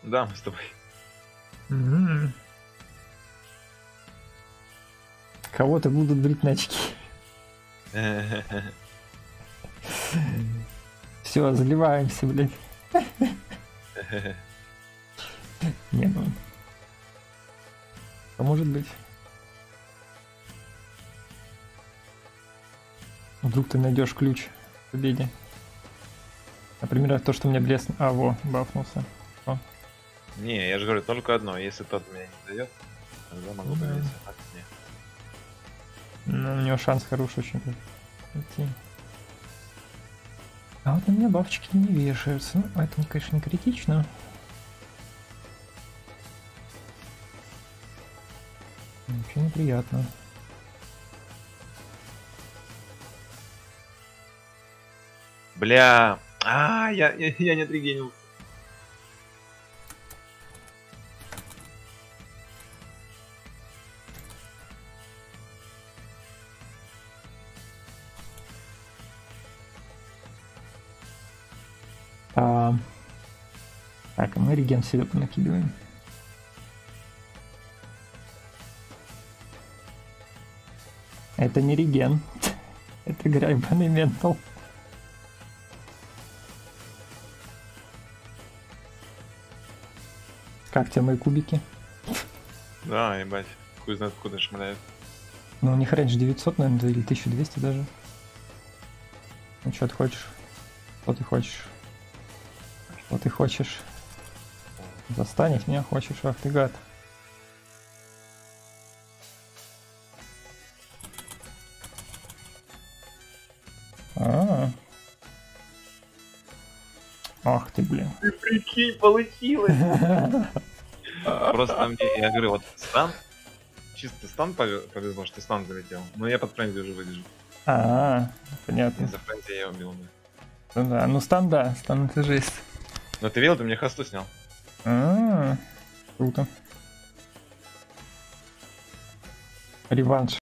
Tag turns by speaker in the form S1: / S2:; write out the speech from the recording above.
S1: Да, мы с тобой.
S2: Кого-то будут брить на очки. Все, заливаемся, блядь. Не, ну. А может быть. Вдруг ты найдешь ключ к победе. Например, то, что мне блеск... А, во, бафнулся. О.
S1: Не, я же говорю, только одно. Если тот меня не дает, тогда могу победить. А нет.
S2: Ну, у него шанс хороший очень идти. А вот на меня бафчики не вешаются. Ну, это, конечно, не критично. Вообще неприятно.
S1: Бля. Я не отрегенился.
S2: Так, а мы реген себе понакидываем. Это не реген. Это грайбаный ментал. Как тебе мои кубики?
S1: Да, ебать. Хуй знает откуда шмаляет.
S2: Ну, у них раньше 900, наверное, или 1200 даже. Ну, что ты хочешь? Что ты хочешь? Что ты хочешь? Застанешь меня хочешь, ах ты гад. Ах ты, блин.
S1: Ты прикинь, получилось. Просто мне, я говорю, вот стан, чисто стан повезло, что стан залетел. Но я под френзи уже выдержу.
S2: Понятно.
S1: Из-за френзи я убил бы.
S2: Ну да, ну стан, да, стан это жесть.
S1: Но ты видел, ты мне хосту снял.
S2: Круто. Реванш.